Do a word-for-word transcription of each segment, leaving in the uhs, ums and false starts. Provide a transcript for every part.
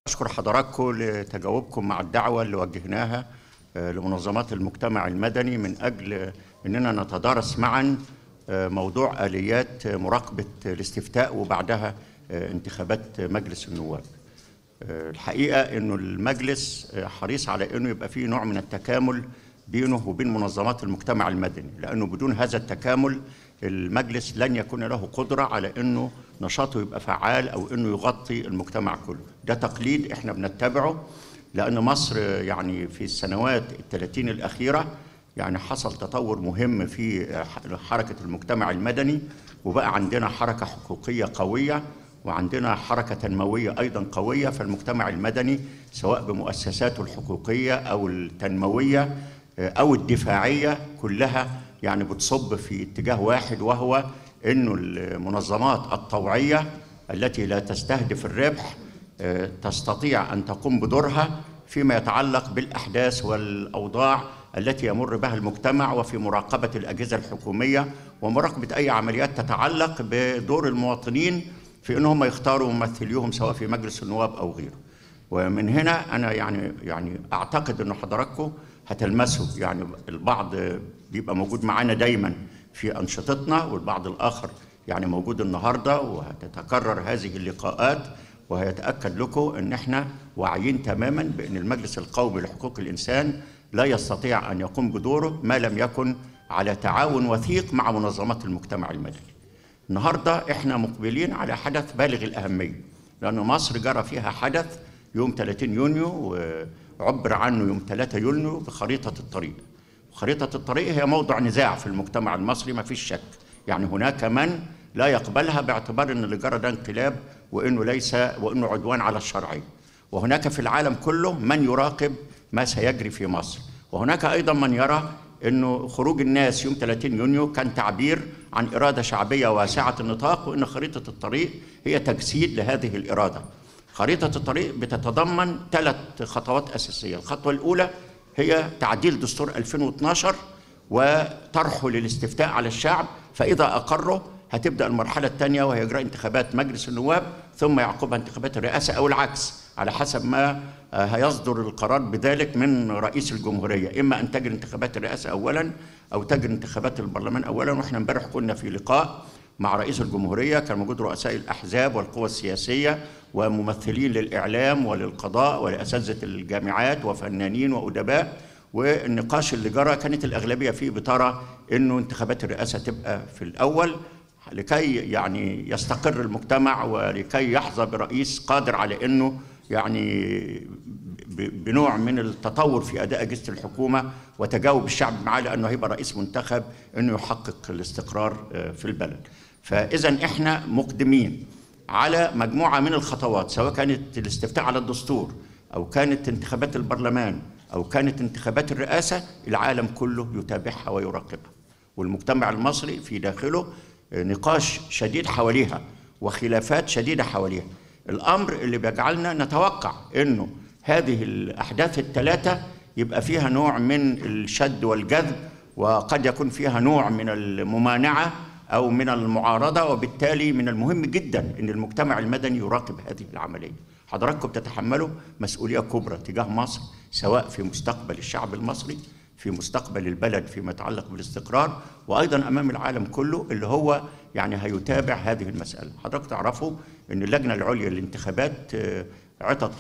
أشكر حضراتكم لتجاوبكم مع الدعوة اللي وجهناها لمنظمات المجتمع المدني من أجل أننا نتدارس معا موضوع آليات مراقبة الاستفتاء وبعدها انتخابات مجلس النواب. الحقيقة أنه المجلس حريص على أنه يبقى فيه نوع من التكامل بينه وبين منظمات المجتمع المدني، لأنه بدون هذا التكامل المجلس لن يكون له قدرة على أنه نشاطه يبقى فعال أو أنه يغطي المجتمع كله. ده تقليد إحنا بنتبعه، لأن مصر يعني في السنوات الثلاثين الأخيرة يعني حصل تطور مهم في حركة المجتمع المدني، وبقى عندنا حركة حقوقية قوية وعندنا حركة تنموية أيضا قوية. فالمجتمع المدني سواء بمؤسساته الحقوقية أو التنموية أو الدفاعية كلها يعني بتصب في اتجاه واحد، وهو أنه المنظمات الطوعية التي لا تستهدف الربح تستطيع أن تقوم بدورها فيما يتعلق بالأحداث والأوضاع التي يمر بها المجتمع، وفي مراقبة الأجهزة الحكومية ومراقبة أي عمليات تتعلق بدور المواطنين في أنهم يختاروا ممثليهم سواء في مجلس النواب أو غيره. ومن هنا أنا يعني يعني أعتقد أن حضراتكم هتلمسوا، يعني البعض بيبقى موجود معانا دايما في أنشطتنا والبعض الآخر يعني موجود النهاردة، وهتتكرر هذه اللقاءات وهيتأكد لكم أن احنا واعيين تماما بأن المجلس القومي لحقوق الإنسان لا يستطيع أن يقوم بدوره ما لم يكن على تعاون وثيق مع منظمات المجتمع المدني. النهاردة احنا مقبلين على حدث بالغ الأهمية، لأن مصر جرى فيها حدث يوم ثلاثين يونيو وعبر عنه يوم ثلاثة يونيو بخريطة الطريق. خريطة الطريق هي موضوع نزاع في المجتمع المصري ما فيش شك، يعني هناك من لا يقبلها باعتبار أن اللي جرى ده انقلاب وأنه ليس وأنه عدوان على الشرعية، وهناك في العالم كله من يراقب ما سيجري في مصر، وهناك أيضا من يرى أنه خروج الناس يوم ثلاثين يونيو كان تعبير عن إرادة شعبية واسعة النطاق، وأن خريطة الطريق هي تجسيد لهذه الإرادة. خريطة الطريق بتتضمن ثلاث خطوات أساسية. الخطوة الأولى هي تعديل دستور ألفين واثناشر وطرحه للاستفتاء على الشعب، فإذا أقره هتبدأ المرحلة الثانية وهي إجراء انتخابات مجلس النواب ثم يعقبها انتخابات الرئاسة أو العكس على حسب ما هيصدر القرار بذلك من رئيس الجمهورية، إما أن تجري انتخابات الرئاسة أولا أو تجري انتخابات البرلمان أولا. وإحنا امبارح كنا في لقاء مع رئيس الجمهورية، كان موجود رؤساء الأحزاب والقوى السياسية وممثلين للإعلام وللقضاء ولأساتذة الجامعات وفنانين وأدباء، والنقاش اللي جرى كانت الأغلبية فيه بترى إنه انتخابات الرئاسة تبقى في الأول لكي يعني يستقر المجتمع ولكي يحظى برئيس قادر على إنه يعني بنوع من التطور في أداء أجهزة الحكومة وتجاوب الشعب معاه، لأنه هيبقى رئيس منتخب إنه يحقق الاستقرار في البلد. فإذا إحنا مقدمين على مجموعة من الخطوات، سواء كانت الاستفتاء على الدستور أو كانت انتخابات البرلمان أو كانت انتخابات الرئاسة، العالم كله يتابعها ويراقبها، والمجتمع المصري في داخله نقاش شديد حواليها وخلافات شديدة حواليها. الأمر اللي بيجعلنا نتوقع إنه هذه الأحداث الثلاثة يبقى فيها نوع من الشد والجذب، وقد يكون فيها نوع من الممانعة أو من المعارضة، وبالتالي من المهم جدا أن المجتمع المدني يراقب هذه العملية. حضراتكم تتحملوا مسؤولية كبرى تجاه مصر، سواء في مستقبل الشعب المصري، في مستقبل البلد فيما يتعلق بالاستقرار، وأيضا أمام العالم كله اللي هو يعني هيتابع هذه المسألة. حضراتكم تعرفوا أن اللجنة العليا للانتخابات عطت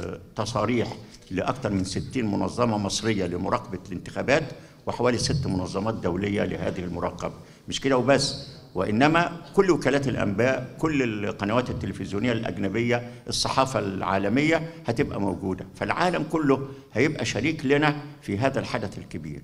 تصاريح لأكثر من ستين منظمة مصرية لمراقبة الانتخابات، وحوالي ست منظمات دولية لهذه المراقبة. مش كده وبس، وإنما كل وكالات الأنباء، كل القنوات التلفزيونية الأجنبية، الصحافة العالمية هتبقى موجودة. فالعالم كله هيبقى شريك لنا في هذا الحدث الكبير.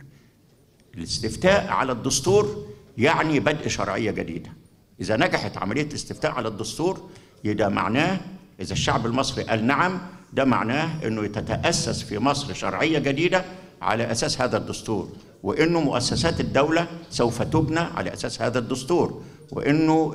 الاستفتاء على الدستور يعني بدء شرعية جديدة. إذا نجحت عملية الاستفتاء على الدستور ده معناه، إذا الشعب المصري قال نعم، ده معناه أنه تتأسس في مصر شرعية جديدة على أساس هذا الدستور، وإنه مؤسسات الدولة سوف تبنى على أساس هذا الدستور، وإنه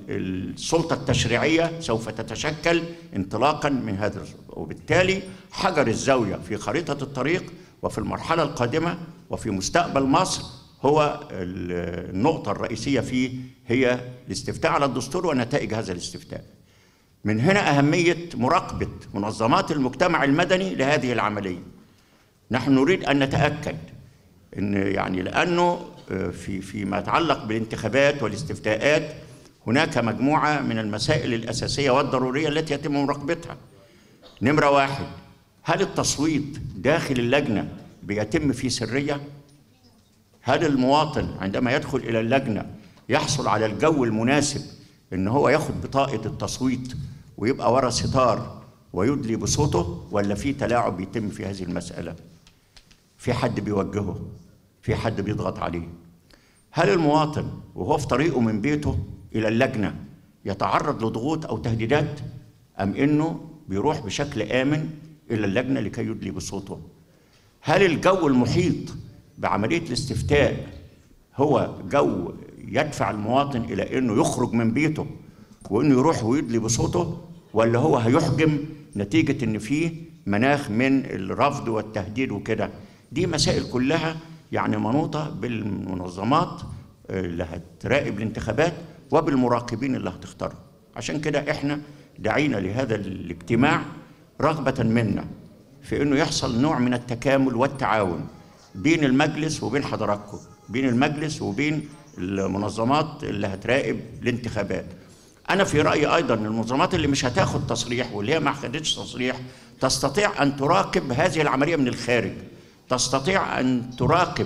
السلطة التشريعية سوف تتشكل انطلاقا من هذا الدستور. وبالتالي حجر الزاوية في خريطة الطريق وفي المرحلة القادمة وفي مستقبل مصر هو النقطة الرئيسية فيه هي الاستفتاء على الدستور ونتائج هذا الاستفتاء. من هنا أهمية مراقبة منظمات المجتمع المدني لهذه العملية. نحن نريد أن نتأكد أن يعني لأنه في فيما يتعلق بالانتخابات والاستفتاءات هناك مجموعة من المسائل الأساسية والضرورية التي يتم مراقبتها. نمرة واحد، هل التصويت داخل اللجنة بيتم في سرية؟ هل المواطن عندما يدخل إلى اللجنة يحصل على الجو المناسب إن هو ياخد بطاقة التصويت ويبقى ورا ستار ويدلي بصوته، ولا في تلاعب بيتم في هذه المسألة؟ في حد بيوجهه؟ في حد بيضغط عليه؟ هل المواطن وهو في طريقه من بيته إلى اللجنة يتعرض لضغوط أو تهديدات، أم إنه بيروح بشكل آمن إلى اللجنة لكي يدلي بصوته؟ هل الجو المحيط بعملية الاستفتاء هو جو يدفع المواطن إلى إنه يخرج من بيته وإنه يروح ويدلي بصوته، ولا هو هيحجم نتيجة إن فيه مناخ من الرفض والتهديد وكده؟ دي مسائل كلها يعني منوطة بالمنظمات اللي هتراقب الانتخابات وبالمراقبين اللي هتختارهم. عشان كده احنا دعينا لهذا الاجتماع رغبة منا في انه يحصل نوع من التكامل والتعاون بين المجلس وبين حضراتكم، بين المجلس وبين المنظمات اللي هتراقب الانتخابات. انا في رأيي ايضا ان المنظمات اللي مش هتاخد تصريح واللي هي ما خدتش تصريح تستطيع ان تراقب هذه العملية من الخارج، تستطيع ان تراقب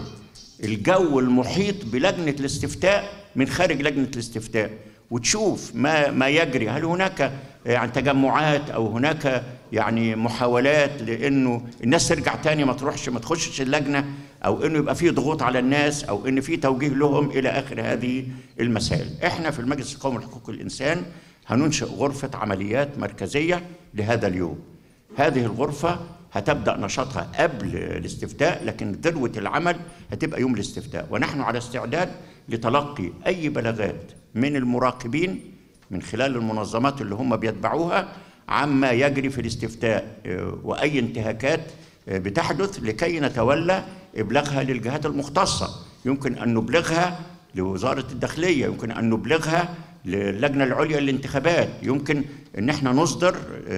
الجو المحيط بلجنة الاستفتاء من خارج لجنة الاستفتاء وتشوف ما ما يجري. هل هناك يعني تجمعات او هناك يعني محاولات لانه الناس ترجع تاني ما تروحش ما تخشش اللجنة، او انه يبقى فيه ضغوط على الناس، او ان فيه توجيه لهم الى اخر هذه المسائل. احنا في المجلس القومي لحقوق الانسان هننشئ غرفة عمليات مركزية لهذا اليوم. هذه الغرفة هتبدأ نشاطها قبل الاستفتاء، لكن ذروة العمل هتبقى يوم الاستفتاء، ونحن على استعداد لتلقي أي بلاغات من المراقبين من خلال المنظمات اللي هم بيتبعوها عما يجري في الاستفتاء وأي انتهاكات بتحدث، لكي نتولى إبلاغها للجهات المختصة. يمكن أن نبلغها لوزارة الداخلية، يمكن أن نبلغها للجنة العليا للانتخابات، يمكن أن احنا نصدر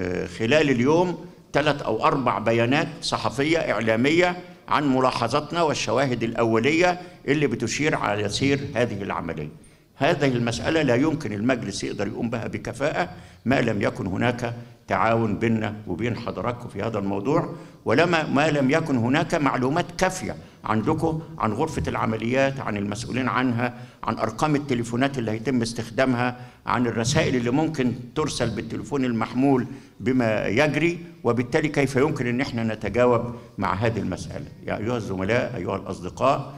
خلال اليوم ثلاث أو أربع بيانات صحفية إعلامية عن ملاحظاتنا والشواهد الأولية اللي بتشير على سير هذه العملية. هذه المسألة لا يمكن المجلس يقدر يقوم بها بكفاءة ما لم يكن هناك تعاون بيننا وبين حضراتكم في هذا الموضوع، ولما ما لم يكن هناك معلومات كافية عندكم عن غرفة العمليات، عن المسؤولين عنها، عن أرقام التليفونات اللي هيتم استخدامها، عن الرسائل اللي ممكن ترسل بالتليفون المحمول بما يجري، وبالتالي كيف يمكن أن احنا نتجاوب مع هذه المسألة. يا أيها الزملاء، أيها الأصدقاء،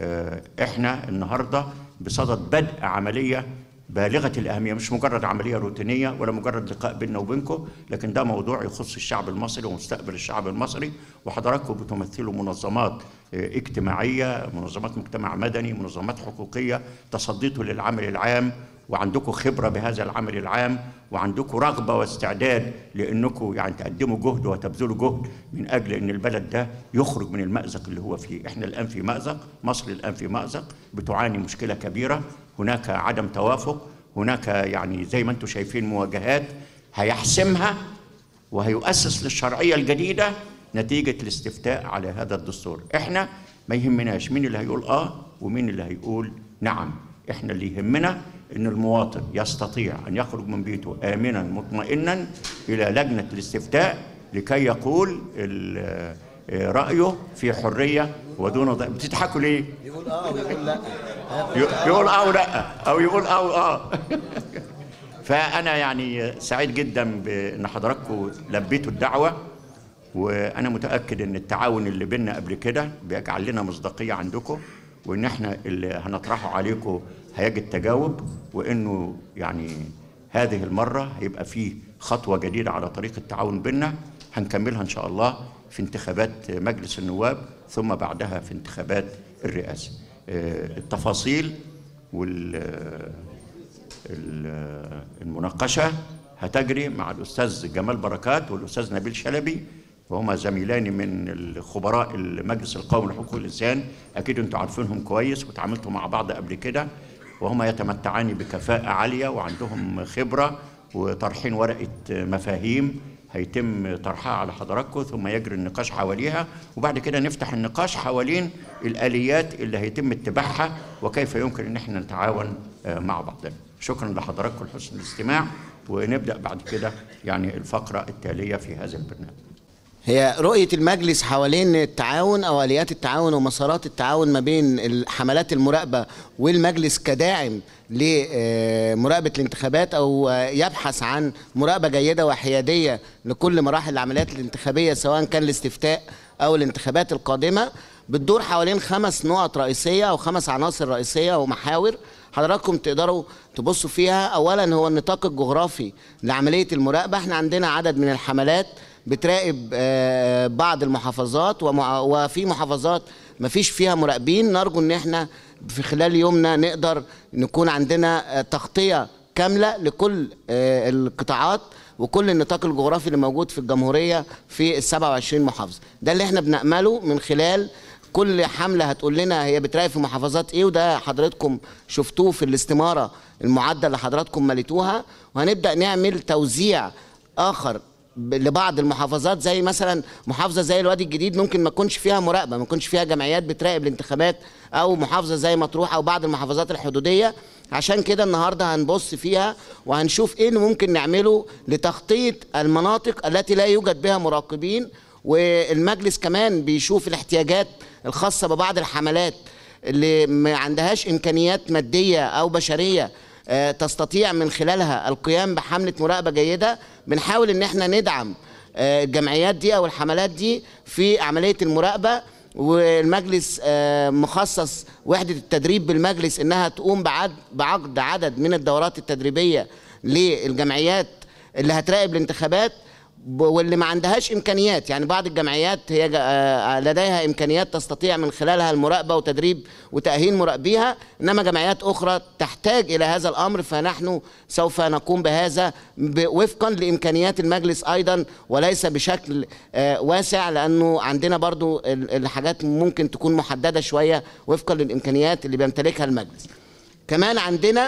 احنا النهاردة بصدد بدء عملية بالغة الأهمية، مش مجرد عملية روتينية ولا مجرد لقاء بيننا وبينكم، لكن ده موضوع يخص الشعب المصري ومستقبل الشعب المصري. وحضراتكم بتمثلوا منظمات اجتماعية، منظمات مجتمع مدني، منظمات حقوقية، تصديتوا للعمل العام وعندكم خبرة بهذا العمل العام، وعندكم رغبة واستعداد لأنكم يعني تقدموا جهد وتبذلوا جهد من أجل أن البلد ده يخرج من المأزق اللي هو فيه. إحنا الآن في مأزق، مصر الآن في مأزق، بتعاني مشكلة كبيرة، هناك عدم توافق، هناك يعني زي ما أنتم شايفين مواجهات هيحسمها وهيؤسس للشرعية الجديدة نتيجة الاستفتاء على هذا الدستور. إحنا ما يهمناش مين اللي هيقول آه ومين اللي هيقول نعم، إحنا اللي يهمنا إن المواطن يستطيع أن يخرج من بيته آمنا مطمئنا إلى لجنة الاستفتاء لكي يقول رأيه في حرية ودون ضغط. بتضحكوا ليه؟ يقول آه أو يقول لا. يقول آه ولا أو يقول آه وآه. فأنا يعني سعيد جدا بأن حضراتكم لبيتوا الدعوة، وأنا متأكد أن التعاون اللي بيننا قبل كده بيجعل لنا مصداقية عندكم، وإن إحنا اللي هنطرحه عليكم هيجد تجاوب، وإنه يعني هذه المرة هيبقى فيه خطوة جديدة على طريق التعاون بيننا هنكملها إن شاء الله في انتخابات مجلس النواب، ثم بعدها في انتخابات الرئاسة. التفاصيل والمناقشة هتجري مع الأستاذ جمال بركات والأستاذ نبيل شلبي، وهما زميلان من الخبراء المجلس القومي لحقوق الإنسان، أكيد أنتم عارفينهم كويس وتعاملتوا مع بعض قبل كده، وهما يتمتعان بكفاءة عالية وعندهم خبرة وطرحين ورقة مفاهيم هيتم طرحها على حضراتكم، ثم يجري النقاش حواليها، وبعد كده نفتح النقاش حوالين الآليات اللي هيتم اتباعها وكيف يمكن ان احنا نتعاون مع بعضنا. شكرا لحضراتكم لحسن الاستماع، ونبدأ بعد كده يعني الفقرة التالية في هذا البرنامج. هي رؤية المجلس حوالين التعاون أو آليات التعاون ومسارات التعاون ما بين حملات المراقبة والمجلس كداعم لمراقبة الانتخابات، أو يبحث عن مراقبة جيدة وحيادية لكل مراحل العمليات الانتخابية سواء كان الاستفتاء أو الانتخابات القادمة، بتدور حوالين خمس نقط رئيسية أو خمس عناصر رئيسية ومحاور حضراتكم تقدروا تبصوا فيها. أولا هو النطاق الجغرافي لعملية المراقبة. احنا عندنا عدد من الحملات بتراقب بعض المحافظات، وفي محافظات ما فيش فيها مراقبين. نرجو ان احنا في خلال يومنا نقدر نكون عندنا تغطية كاملة لكل القطاعات وكل النطاق الجغرافي اللي موجود في الجمهورية في السبعة وعشرين محافظة. ده اللي احنا بنأمله من خلال كل حملة هتقول لنا هي بتراقب في محافظات ايه، وده حضراتكم شفتوه في الاستمارة المعدة اللي حضراتكم مليتوها. وهنبدأ نعمل توزيع آخر لبعض المحافظات، زي مثلا محافظه زي الوادي الجديد ممكن ما تكونش فيها مراقبه، ما تكونش فيها جمعيات بتراقب الانتخابات، او محافظه زي مطروح او بعض المحافظات الحدوديه. عشان كده النهارده هنبص فيها وهنشوف ايه اللي ممكن نعمله لتخطيط المناطق التي لا يوجد بها مراقبين. والمجلس كمان بيشوف الاحتياجات الخاصه ببعض الحملات اللي ما عندهاش امكانيات ماديه او بشريه تستطيع من خلالها القيام بحملة مراقبة جيدة. بنحاول ان احنا ندعم الجمعيات دي او الحملات دي في عملية المراقبة. والمجلس مخصص وحدة التدريب بالمجلس انها تقوم بعقد عدد من الدورات التدريبية للجمعيات اللي هتراقب الانتخابات واللي ما عندهاش امكانيات. يعني بعض الجمعيات هي لديها امكانيات تستطيع من خلالها المراقبه وتدريب وتاهيل مراقبيها، انما جمعيات اخرى تحتاج الى هذا الامر، فنحن سوف نقوم بهذا وفقا لامكانيات المجلس ايضا وليس بشكل واسع، لانه عندنا برضو الحاجات ممكن تكون محدده شويه وفقا للامكانيات اللي بيمتلكها المجلس. كمان عندنا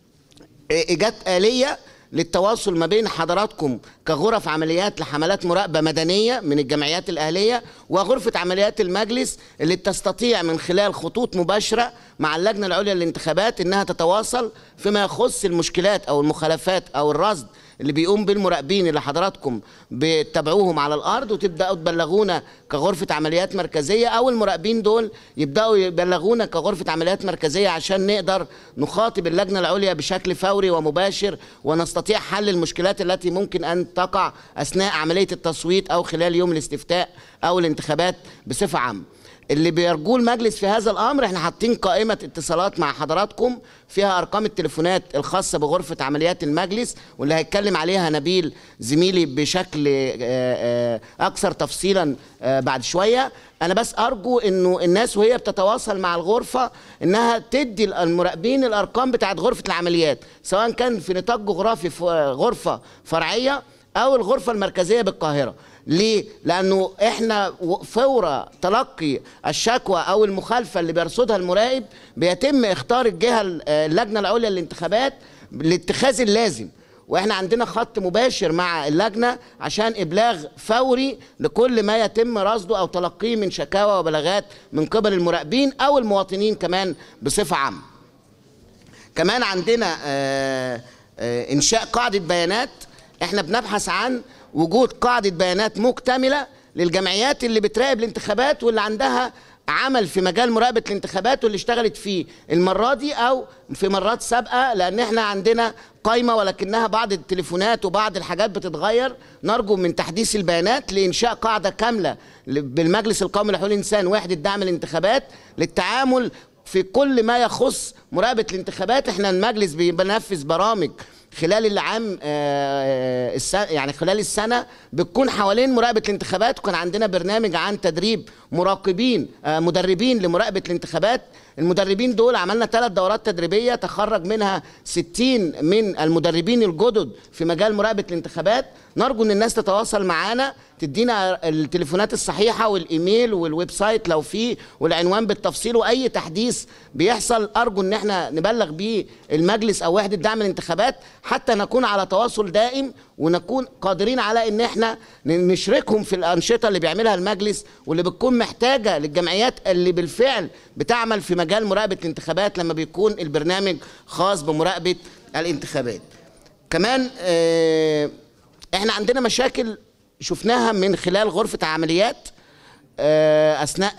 ايجاد آلية للتواصل ما بين حضراتكم كغرف عمليات لحملات مراقبة مدنية من الجمعيات الأهلية وغرفة عمليات المجلس اللي تستطيع من خلال خطوط مباشرة مع اللجنة العليا للانتخابات إنها تتواصل فيما يخص المشكلات أو المخالفات أو الرصد اللي بيقوم بالمراقبين اللي حضراتكم بتتابعوهم على الأرض، وتبدأوا تبلغونا كغرفة عمليات مركزية، أو المراقبين دول يبدأوا يبلغونا كغرفة عمليات مركزية عشان نقدر نخاطب اللجنة العليا بشكل فوري ومباشر ونستطيع حل المشكلات التي ممكن أن تقع أثناء عملية التصويت أو خلال يوم الاستفتاء أو الانتخابات بصفة عامة. اللي بيرجوه المجلس في هذا الامر، احنا حاطين قائمه اتصالات مع حضراتكم فيها ارقام التليفونات الخاصه بغرفه عمليات المجلس، واللي هيتكلم عليها نبيل زميلي بشكل اكثر تفصيلا بعد شويه. انا بس ارجو انه الناس وهي بتتواصل مع الغرفه انها تدي المراقبين الارقام بتاعت غرفه العمليات، سواء كان في نطاق جغرافي في غرفه فرعيه او الغرفه المركزيه بالقاهره. ليه؟ لأنه إحنا فور تلقي الشكوى أو المخالفة اللي بيرصدها المراقب بيتم اختار الجهة اللجنة العليا للانتخابات لاتخاذ اللازم، وإحنا عندنا خط مباشر مع اللجنة عشان إبلاغ فوري لكل ما يتم رصده أو تلقيه من شكاوى وبلاغات من قبل المراقبين أو المواطنين كمان بصفة عامة. كمان عندنا آآ آآ إنشاء قاعدة بيانات. إحنا بنبحث عن وجود قاعدة بيانات مكتملة للجمعيات اللي بتراقب الانتخابات واللي عندها عمل في مجال مراقبة الانتخابات واللي اشتغلت فيه المرة دي أو في مرات سابقة، لأن احنا عندنا قائمة ولكنها بعض التليفونات وبعض الحاجات بتتغير. نرجو من تحديث البيانات لإنشاء قاعدة كاملة بالمجلس القومي لحقوق الإنسان وحدة دعم الانتخابات للتعامل في كل ما يخص مراقبة الانتخابات. احنا المجلس بننفذ برامج خلال العام يعني خلال السنة بتكون حوالين مراقبة الانتخابات، وكان عندنا برنامج عن تدريب مراقبين آه، مدربين لمراقبه الانتخابات. المدربين دول عملنا ثلاث دورات تدريبيه تخرج منها ستين من المدربين الجدد في مجال مراقبه الانتخابات. نرجو ان الناس تتواصل معانا، تدينا التليفونات الصحيحه والايميل والويب سايت لو فيه والعنوان بالتفصيل، واي تحديث بيحصل ارجو ان احنا نبلغ بيه المجلس او وحده دعم الانتخابات حتى نكون على تواصل دائم ونكون قادرين على ان احنا نشركهم في الانشطه اللي بيعملها المجلس واللي بتكون محتاجه للجمعيات اللي بالفعل بتعمل في مجال مراقبه الانتخابات لما بيكون البرنامج خاص بمراقبه الانتخابات. كمان اه احنا عندنا مشاكل شفناها من خلال غرفة عمليات أثناء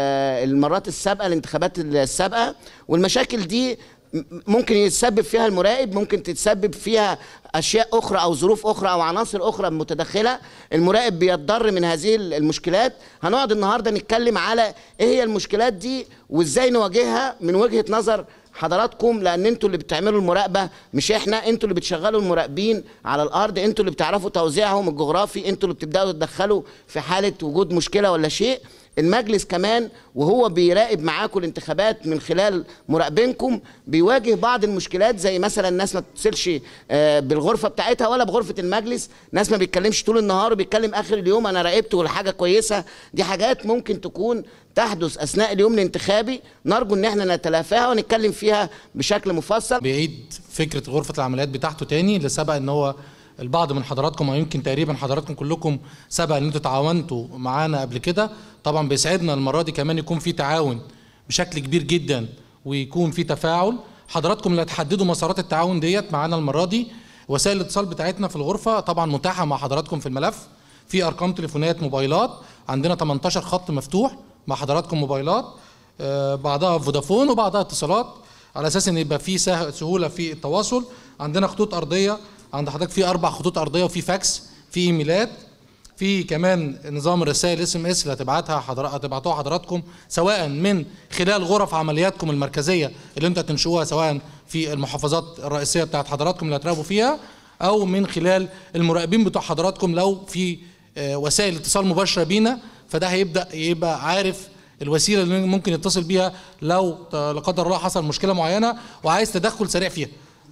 المرات السابقة الانتخابات السابقة، والمشاكل دي ممكن يتسبب فيها المراقب، ممكن تتسبب فيها أشياء أخرى أو ظروف أخرى أو عناصر أخرى متدخلة. المراقب بيتضر من هذه المشكلات. هنقعد النهاردة نتكلم على إيه هي المشكلات دي وإزاي نواجهها من وجهة نظر حضراتكم، لان انتوا اللي بتعملوا المراقبه مش احنا، انتوا اللي بتشغلوا المراقبين على الارض، انتوا اللي بتعرفوا توزيعهم الجغرافي، انتوا اللي بتبداوا تتدخلوا في حاله وجود مشكله ولا شيء. المجلس كمان وهو بيراقب معاكم الانتخابات من خلال مراقبينكم بيواجه بعض المشكلات، زي مثلا الناس ما تتصلش بالغرفه بتاعتها ولا بغرفه المجلس، ناس ما بيتكلمش طول النهار وبيتكلم اخر اليوم انا راقبت ولا حاجه كويسه. دي حاجات ممكن تكون تحدث اثناء اليوم الانتخابي، نرجو ان احنا نتلافاها ونتكلم فيها بشكل مفصل. بيعيد فكره غرفه العمليات بتاعته تاني، اللي سبق ان هو البعض من حضراتكم او يمكن تقريبا حضراتكم كلكم سبق ان انتوا تعاونتوا معانا قبل كده. طبعا بيسعدنا المره دي كمان يكون في تعاون بشكل كبير جدا ويكون في تفاعل. حضراتكم اللي هتحددوا مسارات التعاون ديت معانا المره دي. وسائل الاتصال بتاعتنا في الغرفه طبعا متاحه مع حضراتكم في الملف، في ارقام تليفونات موبايلات، عندنا ثمانية عشر خط مفتوح مع حضراتكم موبايلات، آه بعضها فودافون وبعضها اتصالات، على اساس ان يبقى في سهوله في التواصل. عندنا خطوط ارضيه، عند حضرتك في اربع خطوط ارضيه وفي فاكس، في ايميلات، في كمان نظام الرسائل اس ام اس اللي هتبعتها حضرتك هتبعتوها حضراتكم سواء من خلال غرف عملياتكم المركزيه اللي انتوا هتنشئوها سواء في المحافظات الرئيسيه بتاعت حضراتكم اللي هتراقبوا فيها، او من خلال المراقبين بتوع حضراتكم لو في وسائل اتصال مباشره بينا، فده هيبدا يبقى عارف الوسيله اللي ممكن يتصل بيها لو لا قدر الله حصل مشكله معينه وعايز تدخل سريع فيها.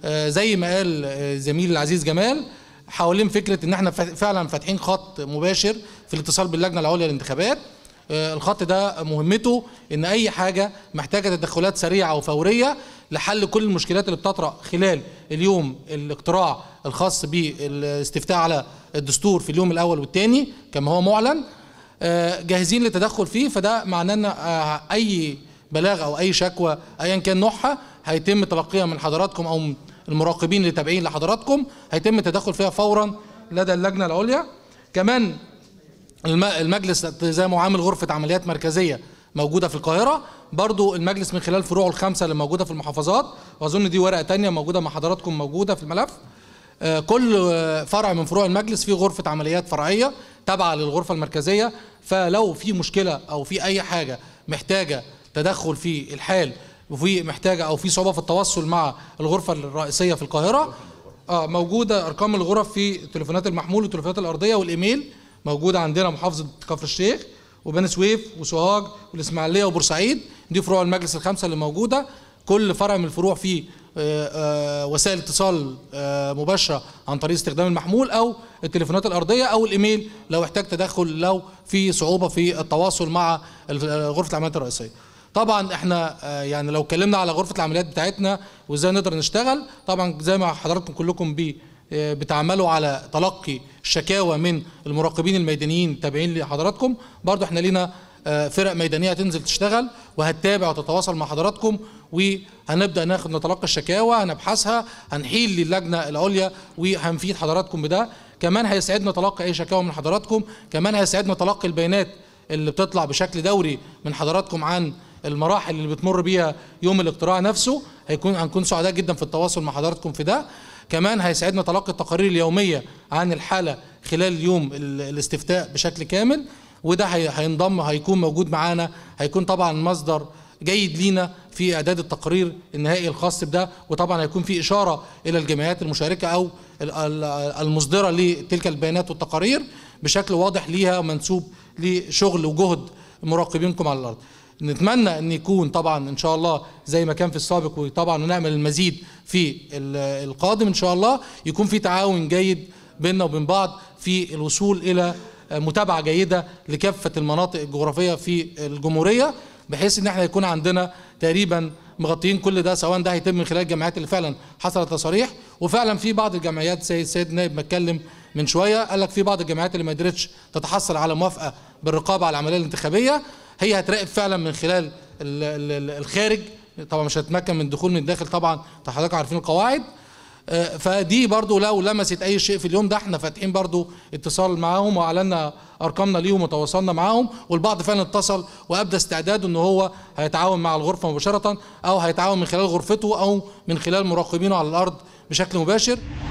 زي ما قال زميلي العزيز جمال حوالين فكره ان احنا فعلا فاتحين خط مباشر في الاتصال باللجنه العليا للانتخابات. الخط ده مهمته ان اي حاجه محتاجه تدخلات سريعه وفوريه لحل كل المشكلات اللي بتطرأ خلال اليوم الاقتراع الخاص بالاستفتاء على الدستور في اليوم الاول والثاني كما هو معلن، جاهزين للتدخل فيه. فده معناه ان اي بلاغ او اي شكوى ايا كان نوعها هيتم تلقيها من حضراتكم او المراقبين اللي تابعين لحضراتكم، هيتم التدخل فيها فورا لدى اللجنه العليا. كمان المجلس زي ما عامل غرفه عمليات مركزيه موجوده في القاهره، برضو المجلس من خلال فروعه الخمسه اللي موجوده في المحافظات، واظن دي ورقه ثانيه موجوده مع حضراتكم موجوده في الملف. كل فرع من فروع المجلس فيه غرفه عمليات فرعيه تابعه للغرفه المركزيه، فلو في مشكله او في اي حاجه محتاجه تدخل في الحال وفي محتاجه او في صعوبه في التواصل مع الغرفه الرئيسيه في القاهره، اه موجوده ارقام الغرف في تليفونات المحمول والتليفونات الارضيه والايميل، موجوده عندنا محافظه كفر الشيخ وبني سويف وسوهاج والاسماعيليه وبورسعيد، دي فروع المجلس الخمسه اللي موجوده. كل فرع من الفروع فيه وسائل اتصال مباشره عن طريق استخدام المحمول او التليفونات الارضيه او الايميل لو احتاج تدخل لو في صعوبه في التواصل مع غرفه العمليات الرئيسيه. طبعا احنا يعني لو اتكلمنا على غرفه العمليات بتاعتنا وازاي نقدر نشتغل، طبعا زي ما حضراتكم كلكم بي بتعملوا على تلقي الشكاوى من المراقبين الميدانيين التابعين لحضراتكم، برضو احنا لينا فرق ميدانيه هتنزل تشتغل وهتتابع وتتواصل مع حضراتكم، وهنبدا ناخد نتلقى الشكاوى هنبحثها هنحيل للجنه العليا وهنفيد حضراتكم بده. كمان هيسعدنا تلقي اي شكاوى من حضراتكم، كمان هيسعدنا تلقي البيانات اللي بتطلع بشكل دوري من حضراتكم عن المراحل اللي بتمر بيها يوم الاقتراع نفسه، هيكون هنكون سعداء جدا في التواصل مع حضراتكم في ده. كمان هيسعدنا تلقي التقارير اليوميه عن الحاله خلال يوم الاستفتاء بشكل كامل، وده هينضم هيكون موجود معانا، هيكون طبعا مصدر جيد لينا في اعداد التقرير النهائي الخاص بده، وطبعا هيكون في اشاره الى الجمعيات المشاركه او المصدره لتلك البيانات والتقارير بشكل واضح ليها منسوب لشغل وجهد مراقبينكم على الارض. نتمنى ان يكون طبعا ان شاء الله زي ما كان في السابق، وطبعا نعمل المزيد في القادم ان شاء الله، يكون في تعاون جيد بيننا وبين بعض في الوصول الى متابعه جيده لكافه المناطق الجغرافيه في الجمهوريه، بحيث ان احنا يكون عندنا تقريبا مغطيين كل ده، سواء ده هيتم من خلال الجمعيات اللي فعلا حصلت تصاريح، وفعلا في بعض الجمعيات زي السيد نائب ما اتكلم من شويه قال لك في بعض الجمعيات اللي ما قدرتش تتحصل على موافقه بالرقابه على العمليه الانتخابيه، هي هتراقب فعلا من خلال الخارج، طبعا مش هتتمكن من الدخول من الداخل، طبعا حضراتكم عارفين القواعد. فدي برضو لو لمست اي شيء في اليوم ده احنا فاتحين برضو اتصال معاهم واعلنا ارقامنا ليهم وتواصلنا معاهم، والبعض فعلا اتصل وابدى استعداده ان هو هيتعاون مع الغرفه مباشره، او هيتعاون من خلال غرفته او من خلال مراقبينه على الارض بشكل مباشر.